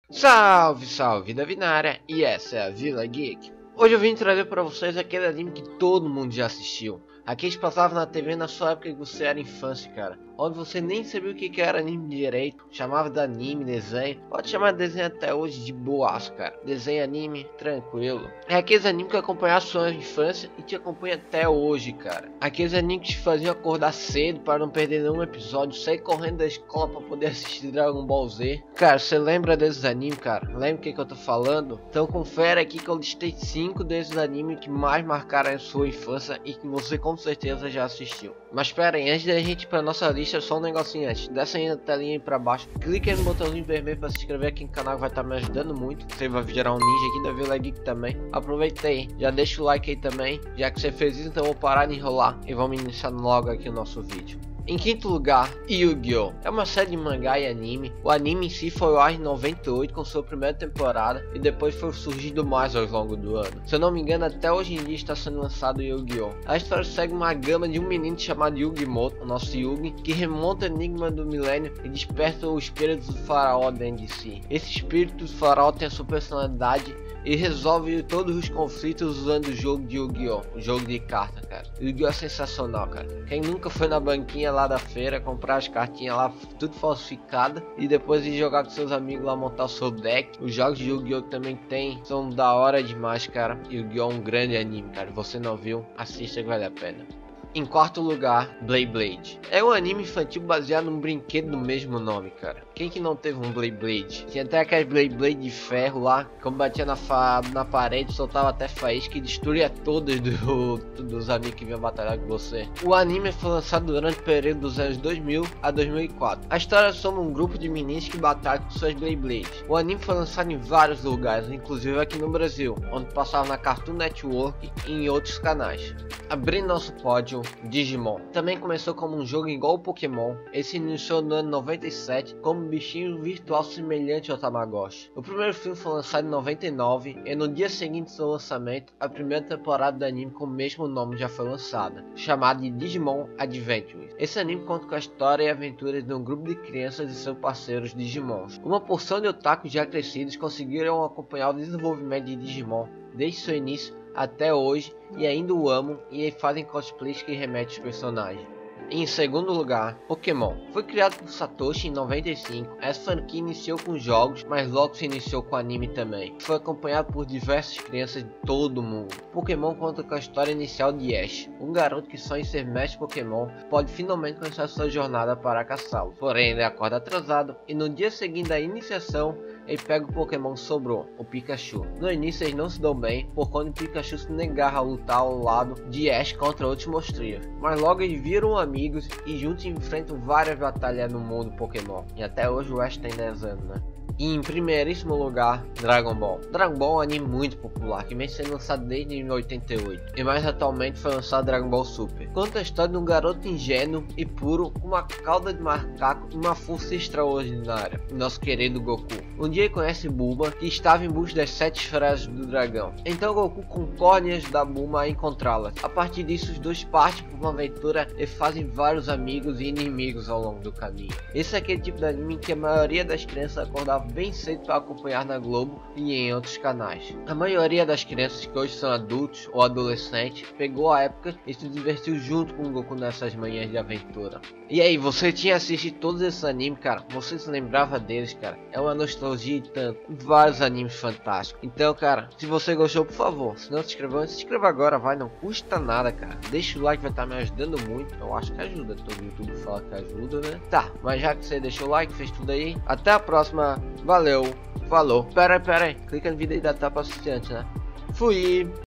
Salve, salve, Davi na área, e essa é a Vila Geek. Hoje eu vim trazer pra vocês aquele anime que todo mundo já assistiu. Aqueles que passavam na TV na sua época que você era infância, cara. Onde você nem sabia o que era anime direito. Chamava de anime, desenho. Pode chamar de desenho até hoje de boaço, cara. Desenho, anime, tranquilo. É aqueles animes que acompanharam a sua infância e te acompanha até hoje, cara. Aqueles animes que te faziam acordar cedo para não perder nenhum episódio. Sair correndo da escola para poder assistir Dragon Ball Z. Cara, você lembra desses animes, cara? Lembra o que eu tô falando? Então confere aqui que eu listei 5 desses animes que mais marcaram a sua infância e que você com certeza já assistiu. Mas espera aí, antes da gente ir pra nossa lista, só um negocinho antes. Desce aí na telinha aí pra baixo, clica aí no botãozinho vermelho pra se inscrever aqui no canal, que vai estar me ajudando muito. Você vai virar um ninja aqui da Vila Geek também. Aproveita aí, já deixa o like aí também. Já que você fez isso, então eu vou parar de enrolar e vamos iniciar logo aqui o nosso vídeo. Em quinto lugar, Yu-Gi-Oh! É uma série de mangá e anime. O anime em si foi ao ar em 98 com sua primeira temporada e depois foi surgindo mais ao longo do ano. Se eu não me engano, até hoje em dia está sendo lançado Yu-Gi-Oh! A história segue uma gama de um menino chamado Yu-Gi-Moto, o nosso Yugi, que remonta o enigma do milênio e desperta o espírito do faraó dentro de si. Esse espírito do faraó tem a sua personalidade e resolve todos os conflitos usando o jogo de Yu-Gi-Oh! O jogo de carta, cara. Yu-Gi-Oh! É sensacional, cara. Quem nunca foi na banquinha lá da feira comprar as cartinhas lá, tudo falsificada, e depois de jogar com seus amigos lá, montar o seu deck. Os jogos de Yu-Gi-Oh! Que também tem, são da hora demais, cara. Yu-Gi-Oh! É um grande anime, cara. Você não viu? Assista que vale a pena. Em quarto lugar, Beyblade. É um anime infantil baseado num brinquedo do mesmo nome, cara. Quem que não teve um Beyblade? Tinha até aquele Beyblade de ferro lá, como batia na parede, soltava até faísca e destruía todos dos amigos que vinham batalhar com você. O anime foi lançado durante o período dos anos 2000 a 2004. A história sobre um grupo de meninos que batalham com suas Beyblades. O anime foi lançado em vários lugares, inclusive aqui no Brasil, onde passava na Cartoon Network e em outros canais. Abrindo nosso pódio, Digimon. Também começou como um jogo igual ao Pokémon. Esse iniciou no ano 97 como um bichinho virtual semelhante ao Tamagotchi. O primeiro filme foi lançado em 99 e no dia seguinte do lançamento, a primeira temporada do anime com o mesmo nome já foi lançada, chamada de Digimon Adventures. Esse anime conta com a história e aventuras de um grupo de crianças e seus parceiros Digimons. Uma porção de otakus já crescidos conseguiram acompanhar o desenvolvimento de Digimon desde seu início até hoje e ainda o amam e fazem cosplays que remetem aos personagens. Em segundo lugar, Pokémon. Foi criado por Satoshi em 95. Essa franquia iniciou com jogos, mas logo se iniciou com anime também. Foi acompanhado por diversas crianças de todo o mundo. Pokémon conta com a história inicial de Ash, um garoto que sonha em ser mestre Pokémon, pode finalmente começar sua jornada para caçá-lo. Porém, ele acorda atrasado e no dia seguinte da iniciação, ele pega o Pokémon que sobrou, o Pikachu. No início eles não se dão bem, por quando o Pikachu se negar a lutar ao lado de Ash contra outros monstros. Mas logo eles viram amigos e juntos enfrentam várias batalhas no mundo Pokémon. E até hoje o Ash tem 10 anos, né? E em primeiríssimo lugar, Dragon Ball. Dragon Ball é um anime muito popular, que vem sendo lançado desde 1988. E mais atualmente foi lançado Dragon Ball Super. Conta a história de um garoto ingênuo e puro, com uma cauda de macaco e uma força extraordinária. Nosso querido Goku. Um dia ele conhece Bulma, que estava em busca das 7 esferas do dragão. Então Goku concorda em ajudar Bulma a encontrá-las. A partir disso, os dois partem por uma aventura e fazem vários amigos e inimigos ao longo do caminho. Esse é aquele tipo de anime que a maioria das crianças acordava bem cedo para acompanhar na Globo e em outros canais. A maioria das crianças que hoje são adultos ou adolescentes pegou a época e se divertiu junto com o Goku nessas manhãs de aventura. E aí, você tinha assistido todos esses animes, cara? Você se lembrava deles, cara? É uma nostalgia e tanto. Vários animes fantásticos. Então, cara, se você gostou, por favor, se não se inscreveu, se inscreva agora, vai, não custa nada, cara. Deixa o like, vai estar me ajudando muito. Eu acho que ajuda, todo YouTube fala que ajuda, né? Tá, mas já que você deixou o like, fez tudo aí, até a próxima. Valeu, falou. Pera aí, clica no vídeo aí da tapa assistente, né? Fui!